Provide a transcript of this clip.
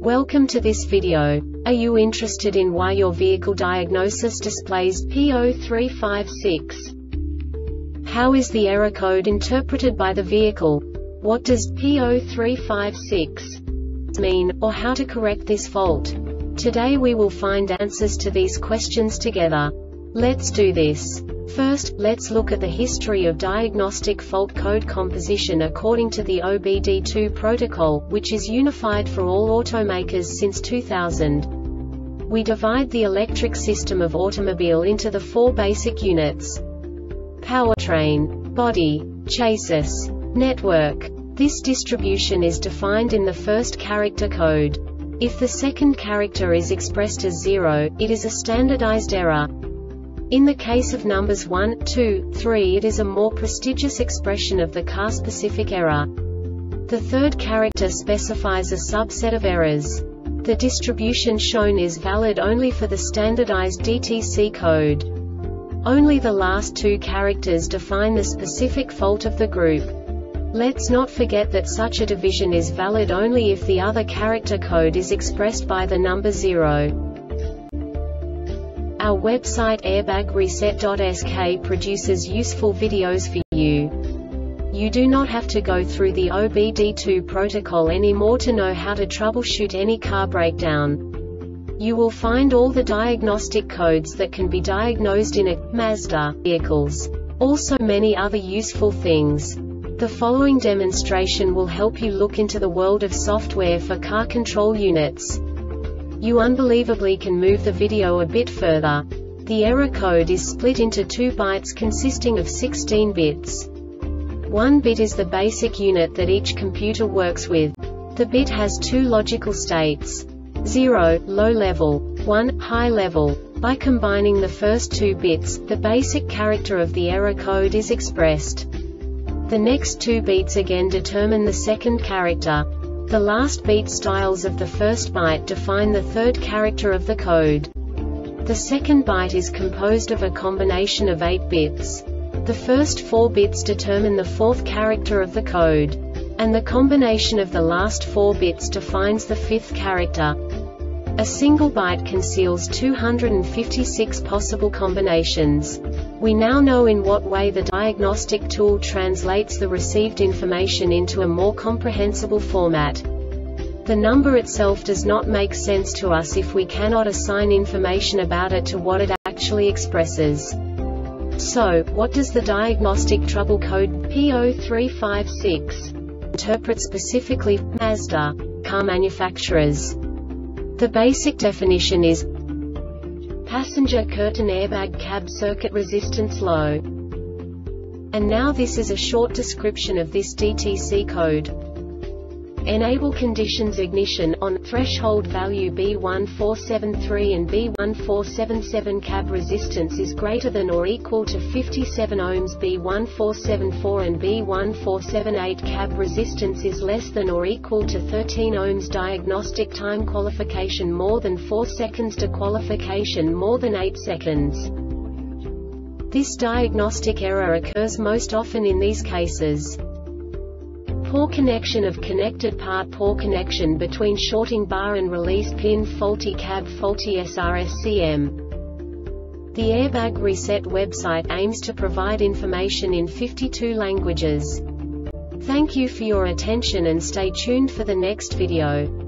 Welcome to this video. Are you interested in why your vehicle diagnosis displays P0356? How is the error code interpreted by the vehicle? What does P0356 mean, or how to correct this fault? Today we will find answers to these questions together. Let's do this. First, let's look at the history of diagnostic fault code composition according to the OBD2 protocol, which is unified for all automakers since 2000. We divide the electric system of automobile into the four basic units: powertrain, body, chassis, network. This distribution is defined in the first character code. If the second character is expressed as 0, it is a standardized error. In the case of numbers 1, 2, 3, it is a more prestigious expression of the car-specific error. The third character specifies a subset of errors. The distribution shown is valid only for the standardized DTC code. Only the last two characters define the specific fault of the group. Let's not forget that such a division is valid only if the other character code is expressed by the number 0. Our website airbagreset.sk produces useful videos for you. You do not have to go through the OBD2 protocol anymore to know how to troubleshoot any car breakdown. You will find all the diagnostic codes that can be diagnosed in a Mazda vehicles. Also many other useful things. The following demonstration will help you look into the world of software for car control units. You unbelievably can move the video a bit further. The error code is split into 2 bytes consisting of 16 bits. 1 bit is the basic unit that each computer works with. The bit has 2 logical states: 0, low level, 1, high level. By combining the first 2 bits, the basic character of the error code is expressed. The next 2 beats again determine the second character. The last beat styles of the first byte define the third character of the code. The second byte is composed of a combination of 8 bits. The first 4 bits determine the fourth character of the code. And the combination of the last 4 bits defines the fifth character. A single byte conceals 256 possible combinations. We now know in what way the diagnostic tool translates the received information into a more comprehensible format. The number itself does not make sense to us if we cannot assign information about it to what it actually expresses. So, what does the diagnostic trouble code P0356 interpret specifically for Mazda car manufacturers? The basic definition is passenger curtain airbag cab circuit resistance low. And now this is a short description of this DTC code. Enable conditions ignition on, threshold value B1473 and B1477 cab resistance is greater than or equal to 57 ohms. B1474 and B1478 cab resistance is less than or equal to 13 ohms. Diagnostic time qualification more than 4 seconds. Dequalification more than 8 seconds. This diagnostic error occurs most often in these cases: poor connection of connected part, poor connection between shorting bar and release pin, faulty cab, faulty SRSCM. The Airbag Reset website aims to provide information in 52 languages. Thank you for your attention and stay tuned for the next video.